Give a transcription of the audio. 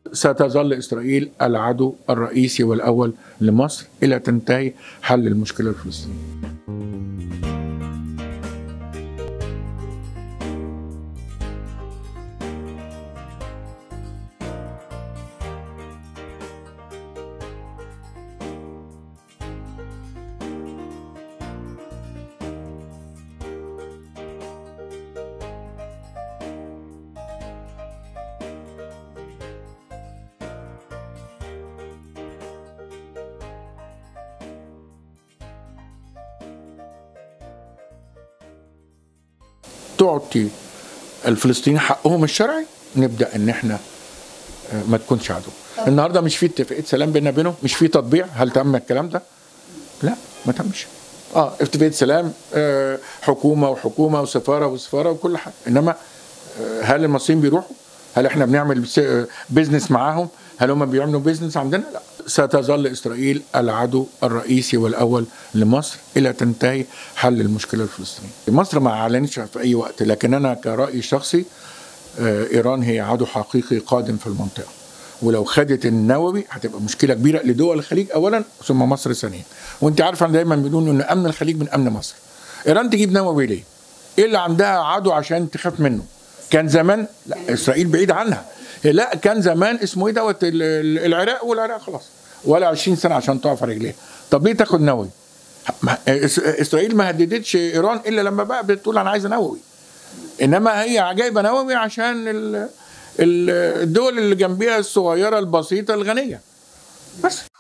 ستظل إسرائيل العدو الرئيسي والأول لمصر إلى تنتهي حل المشكلة الفلسطينية. تعطي الفلسطينيين حقهم الشرعي، نبدا ان احنا ما تكونش عدو. النهارده مش في اتفاقيه سلام بينهم، مش في تطبيع. هل تم الكلام ده؟ لا، ما تمش. اتفاقيه سلام، حكومه وحكومه وسفاره وسفاره وكل حاجه، انما هل المصريين بيروحوا؟ هل احنا بنعمل بيزنس معاهم؟ هل هم بيعملوا بيزنس عندنا؟ لا. ستظل إسرائيل العدو الرئيسي والأول لمصر إلى تنتهي حل المشكلة الفلسطينية. مصر ما أعلنتش في أي وقت، لكن أنا كرأي شخصي إيران هي عدو حقيقي قادم في المنطقة، ولو خدت النووي هتبقى مشكلة كبيرة لدول الخليج أولا ثم مصر ثانيا. وأنت عارف أنا دايما بنقول إن أمن الخليج من أمن مصر. إيران تجيب نووي ليه؟ إيه اللي عندها عدو عشان تخاف منه؟ كان زمان لا، إسرائيل بعيد عنها. لا، كان زمان اسمه ايه دوت العراق، والعراق خلاص ولا 20 سنه عشان تقف على رجليها. طب ليه تاخد نووي؟ اسرائيل ما هددتش ايران الا لما بقى بتقول انا عايزه نووي، انما هي جايبه نووي عشان الدول اللي جنبيها الصغيره البسيطه الغنيه بس.